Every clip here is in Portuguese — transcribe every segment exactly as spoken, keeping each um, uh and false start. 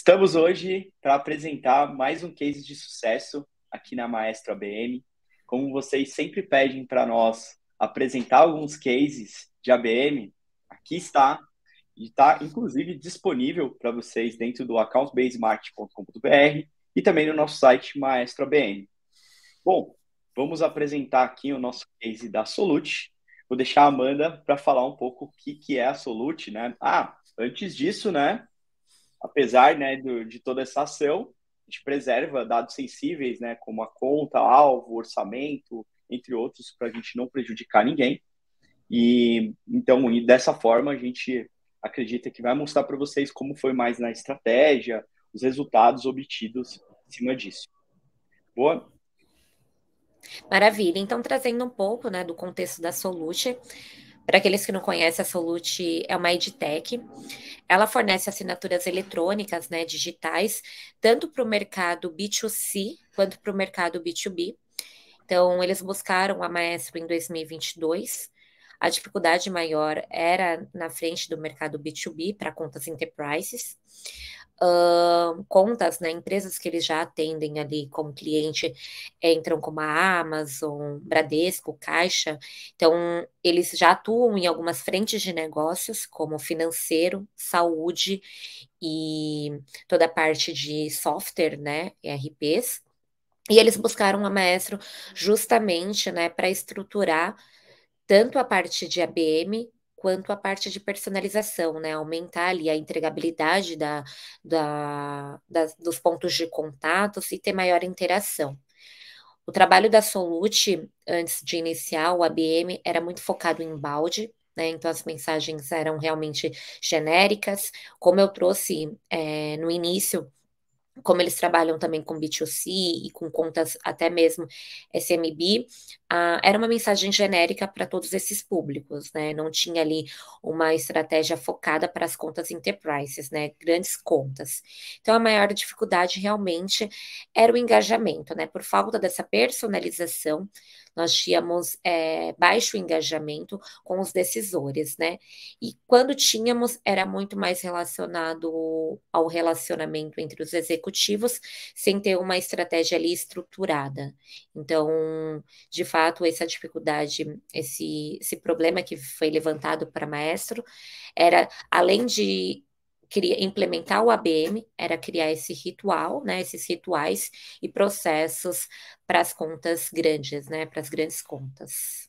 Estamos hoje para apresentar mais um case de sucesso aqui na Maestro A B M. Como vocês sempre pedem para nós apresentar alguns cases de A B M, aqui está, e está inclusive disponível para vocês dentro do account based marketing ponto com ponto b r e também no nosso site Maestro A B M. Bom, vamos apresentar aqui o nosso case da Solute. Vou deixar a Amanda para falar um pouco o que, que é a Solute, né? Ah, antes disso, né? Apesar, né, do, de toda essa ação, a gente preserva dados sensíveis, né, como a conta, alvo, orçamento, entre outros, para a gente não prejudicar ninguém. E então, e dessa forma, a gente acredita que vai mostrar para vocês como foi mais na estratégia, os resultados obtidos em cima disso. Boa? Maravilha. Então, trazendo um pouco, né, do contexto da Solute. Para aqueles que não conhecem, a Solute é uma edtech. Ela fornece assinaturas eletrônicas, né, digitais, tanto para o mercado B dois C quanto para o mercado B dois B. Então, eles buscaram a Maestro em dois mil e vinte e dois. A dificuldade maior era na frente do mercado B dois B para contas enterprises. Uh, contas, né, empresas que eles já atendem ali como cliente, entram como a Amazon, Bradesco, Caixa. Então, eles já atuam em algumas frentes de negócios, como financeiro, saúde e toda a parte de software, né, E R Ps. E eles buscaram a Maestro justamente, né, para estruturar tanto a parte de A B M quanto a parte de personalização, né? Aumentar ali a entregabilidade da, da, das, dos pontos de contatos e ter maior interação. O trabalho da Solute, antes de iniciar o A B M, era muito focado em balde, né? Então as mensagens eram realmente genéricas. Como eu trouxe é, no início, como eles trabalham também com B dois C e com contas até mesmo S M B, ah, era uma mensagem genérica para todos esses públicos, né? Não tinha ali uma estratégia focada para as contas enterprises, né? Grandes contas. Então, a maior dificuldade realmente era o engajamento, né? Por falta dessa personalização, nós tínhamos é, baixo engajamento com os decisores, né? E quando tínhamos, era muito mais relacionado ao relacionamento entre os executivos, sem ter uma estratégia ali estruturada. Então, de fato, essa dificuldade, esse, esse problema que foi levantado para Maestro, era, além de queria implementar o A B M, era criar esse ritual, né, esses rituais e processos para as contas grandes, né, para as grandes contas.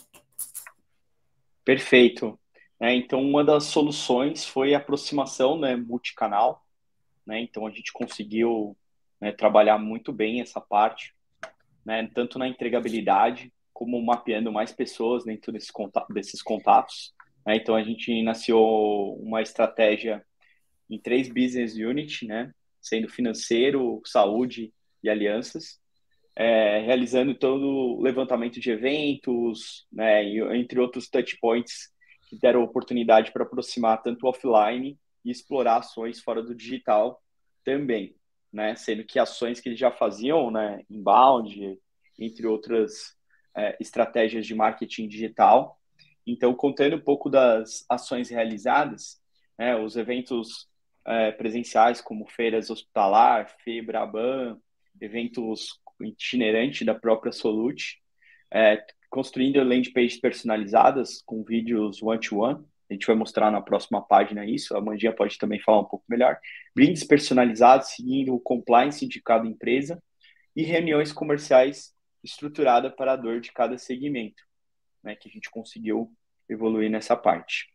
Perfeito. É, então, uma das soluções foi a aproximação, né, multicanal. Né, então, a gente conseguiu, né, trabalhar muito bem essa parte, né, tanto na entregabilidade, como mapeando mais pessoas dentro desse contato, desses contatos. Né, então, a gente iniciou uma estratégia em três business units, né, sendo financeiro, saúde e alianças, é, realizando todo o levantamento de eventos, né, e, entre outros touch points que deram oportunidade para aproximar tanto o offline e explorar ações fora do digital também, né, sendo que ações que eles já faziam, né, inbound, entre outras é, estratégias de marketing digital. Então, contando um pouco das ações realizadas, né, os eventos é, presenciais como feiras hospitalar, Febraban, eventos itinerante da própria Solute, é, construindo landing pages personalizadas com vídeos one-to-one. A gente vai mostrar na próxima página isso. A Mandinha pode também falar um pouco melhor. Brindes personalizados, seguindo o compliance de cada empresa e reuniões comerciais estruturadas para a dor de cada segmento, né, que a gente conseguiu evoluir nessa parte.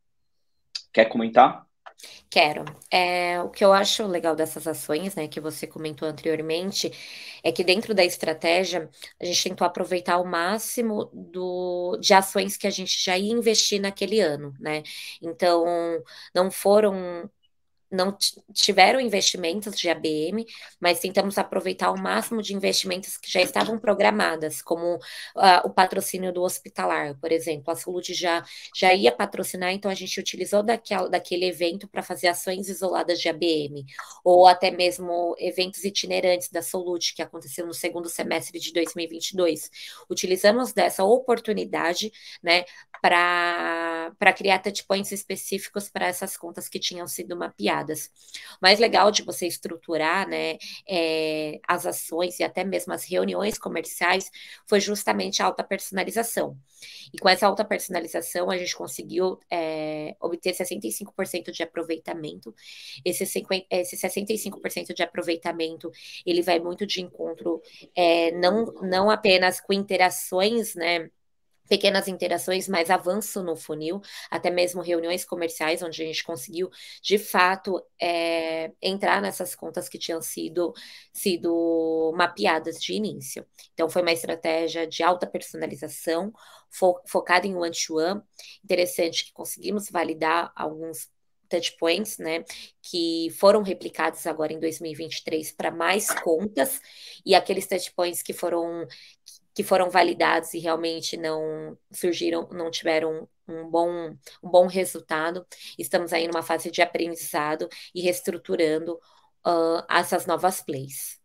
Quer comentar? Quero. É, o que eu acho legal dessas ações, né, que você comentou anteriormente, é que dentro da estratégia a gente tentou aproveitar o máximo do, de ações que a gente já ia investir naquele ano, né? Então, não foram não tiveram investimentos de A B M, mas tentamos aproveitar o máximo de investimentos que já estavam programadas, como uh, o patrocínio do hospitalar, por exemplo. A Solute já, já ia patrocinar, então a gente utilizou daquela, daquele evento para fazer ações isoladas de A B M, ou até mesmo eventos itinerantes da Solute, que aconteceu no segundo semestre de dois mil e vinte e dois. Utilizamos dessa oportunidade, né, para criar touchpoints específicos para essas contas que tinham sido mapeadas. mapeadas. O mais legal de você estruturar, né, é, as ações e até mesmo as reuniões comerciais foi justamente a alta personalização. E com essa alta personalização, a gente conseguiu é, obter sessenta e cinco por cento de aproveitamento. Esse, cinquenta, esse sessenta e cinco por cento de aproveitamento, ele vai muito de encontro, é, não, não apenas com interações, né, pequenas interações, mas avanço no funil, até mesmo reuniões comerciais, onde a gente conseguiu, de fato, é, entrar nessas contas que tinham sido, sido mapeadas de início. Então, foi uma estratégia de alta personalização, fo focada em one-to-one. Interessante que conseguimos validar alguns touchpoints, né, que foram replicados agora em dois mil e vinte e três para mais contas, e aqueles touchpoints que foram que foram validados e realmente não surgiram, não tiveram um bom, um bom resultado. Estamos aí numa fase de aprendizado e reestruturando uh, essas novas plays.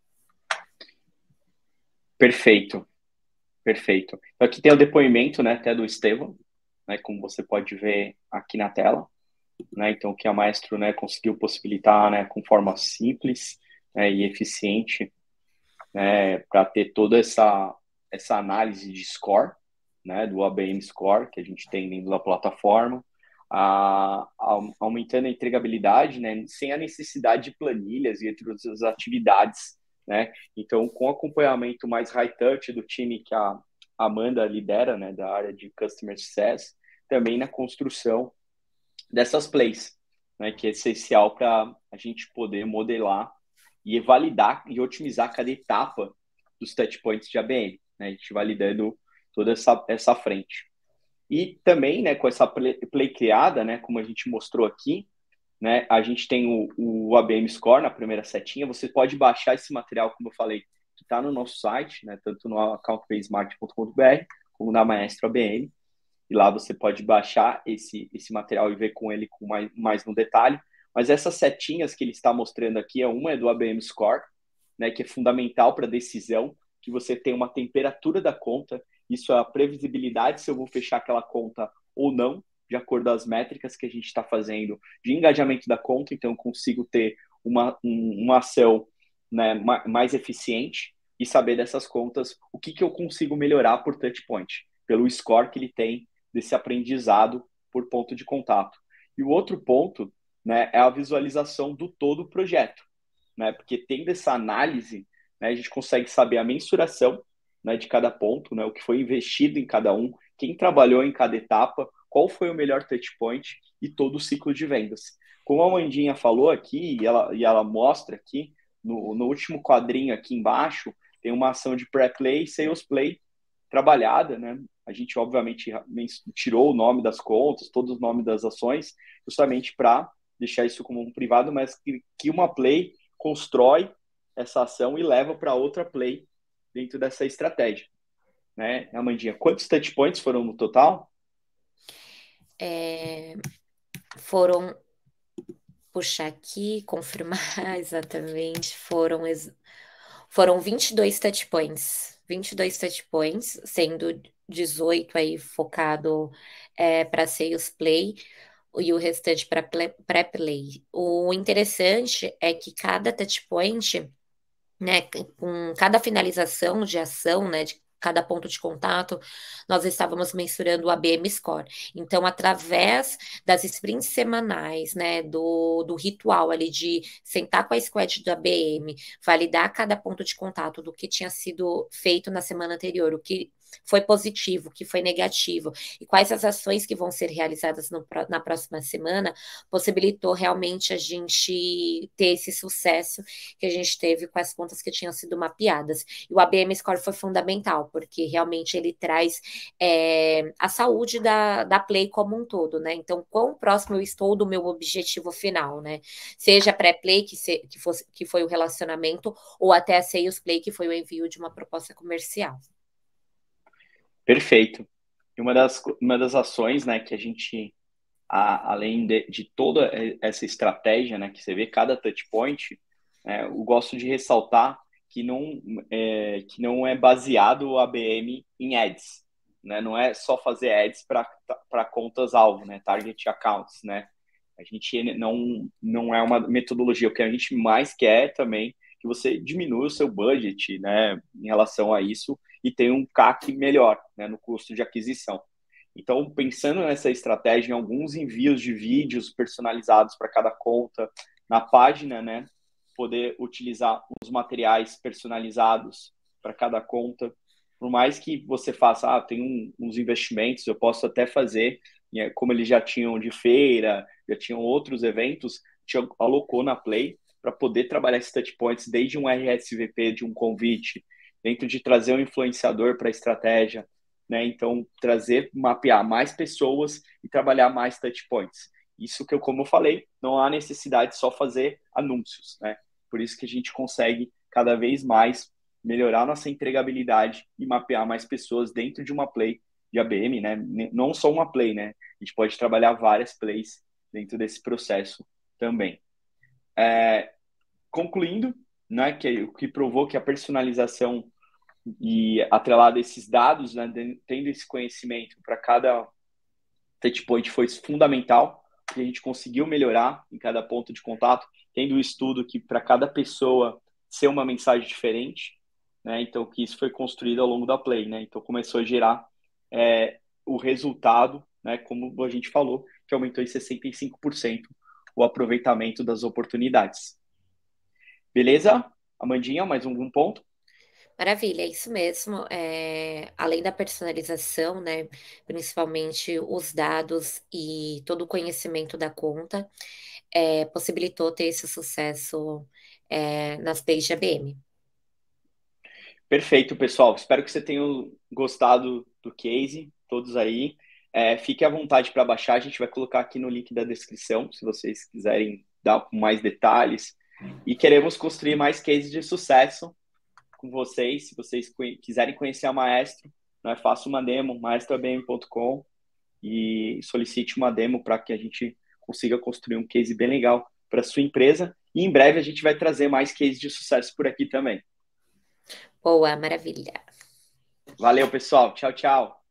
Perfeito, perfeito. Então, aqui tem o depoimento, né, até do Estevão, né, como você pode ver aqui na tela, né, então que a Maestro, né, conseguiu possibilitar, né, com forma simples, né, e eficiente, né, para ter toda essa essa análise de score, né, do A B M Score que a gente tem dentro da plataforma, a, a, aumentando a entregabilidade, né, sem a necessidade de planilhas e entre outras atividades, né. Então, com acompanhamento mais high touch do time que a Amanda lidera, né, da área de Customer Success, também na construção dessas plays, né, que é essencial para a gente poder modelar e validar e otimizar cada etapa dos touchpoints de A B M. Né? A gente validando toda essa, essa frente. E também, né, com essa play, play criada, né, como a gente mostrou aqui, né, a gente tem o, o A B M Score na primeira setinha. Você pode baixar esse material, como eu falei, que está no nosso site, né, tanto no account base smart ponto com ponto b r como na Maestro A B M. E lá você pode baixar esse, esse material e ver com ele com mais, mais no detalhe. Mas essas setinhas que ele está mostrando aqui, uma é do A B M Score, né, que é fundamental para a decisão, que você tem uma temperatura da conta, isso é a previsibilidade se eu vou fechar aquela conta ou não, de acordo com as métricas que a gente está fazendo de engajamento da conta, então eu consigo ter uma, um, uma ação, né, mais eficiente e saber dessas contas o que, que eu consigo melhorar por touchpoint, pelo score que ele tem desse aprendizado por ponto de contato. E o outro ponto, né, é a visualização do todo o projeto, né, porque tendo essa análise, né, a gente consegue saber a mensuração, né, de cada ponto, né, o que foi investido em cada um, quem trabalhou em cada etapa, qual foi o melhor touchpoint e todo o ciclo de vendas. Como a Mandinha falou aqui, e ela, e ela mostra aqui, no, no último quadrinho aqui embaixo, tem uma ação de pré-play e sales play trabalhada, né? A gente, obviamente, tirou o nome das contas, todos os nomes das ações, justamente para deixar isso como um privado, mas que, que uma play constrói essa ação e leva para outra play dentro dessa estratégia. Né, Amandinha, quantos touchpoints foram no total? É, foram, puxar aqui, confirmar exatamente, foram, foram vinte e dois touchpoints. vinte e dois touchpoints, sendo dezoito aí focado é, para sales play e o restante para pré-play. O interessante é que cada touchpoint, né, com cada finalização de ação, né, de cada ponto de contato, nós estávamos mensurando o A B M Score. Então, através das sprints semanais, né, do, do ritual ali de sentar com a squad do A B M, validar cada ponto de contato do que tinha sido feito na semana anterior, o que foi positivo, o que foi negativo, e quais as ações que vão ser realizadas no, na próxima semana, possibilitou realmente a gente ter esse sucesso que a gente teve com as contas que tinham sido mapeadas. E o A B M Score foi fundamental, porque realmente ele traz é, a saúde da, da play como um todo, né? Então, quão próximo eu estou do meu objetivo final, né? Seja pré-play, que, se, que, fosse, que foi o relacionamento, ou até a sales play, que foi o envio de uma proposta comercial. Perfeito. E uma das, uma das ações, né, que a gente, a, além de, de toda essa estratégia, né, que você vê cada touch point, é, eu gosto de ressaltar que não é, que não é baseado o A B M em ads, né? Não é só fazer ads para contas-alvo, né? Target accounts, né? A gente não, não é uma metodologia, o que a gente mais quer também é que você diminua o seu budget, né, em relação a isso e tenha um C A C melhor, né, no custo de aquisição. Então, pensando nessa estratégia, em alguns envios de vídeos personalizados para cada conta, na página, né, poder utilizar os materiais personalizados para cada conta. Por mais que você faça, ah, tem um, uns investimentos, eu posso até fazer, como eles já tinham de feira, já tinham outros eventos, te alocou na Play para poder trabalhar esses touch points desde um R S V P de um convite, dentro de trazer um influenciador para a estratégia, né? Então, trazer, mapear mais pessoas e trabalhar mais touch points. Isso que eu, como eu falei, não há necessidade de só fazer anúncios, né? Por isso que a gente consegue cada vez mais melhorar nossa entregabilidade e mapear mais pessoas dentro de uma play de A B M, né? Não só uma play, né? A gente pode trabalhar várias plays dentro desse processo também. É, concluindo, né, que o que provou que a personalização e atrelado a esses dados, né, tendo esse conhecimento para cada touchpoint foi fundamental, que a gente conseguiu melhorar em cada ponto de contato, tendo o um estudo que para cada pessoa ser uma mensagem diferente, né, então que isso foi construído ao longo da play, né, então começou a gerar é, o resultado, né, como a gente falou, que aumentou em sessenta e cinco por cento o aproveitamento das oportunidades. Beleza? Amandinha, mais algum ponto? Maravilha, é isso mesmo. É, além da personalização, né, principalmente os dados e todo o conhecimento da conta, é, possibilitou ter esse sucesso é, nas plays de A B M. Perfeito, pessoal. Espero que você tenha gostado do case, todos aí. É, fique à vontade para baixar, a gente vai colocar aqui no link da descrição, se vocês quiserem dar mais detalhes. E queremos construir mais cases de sucesso com vocês. Se vocês quiserem conhecer a Maestro, né, faça uma demo, maestro a b m ponto com, e solicite uma demo para que a gente consiga construir um case bem legal para a sua empresa. E em breve a gente vai trazer mais cases de sucesso por aqui também. Boa, maravilha. Valeu, pessoal. Tchau, tchau.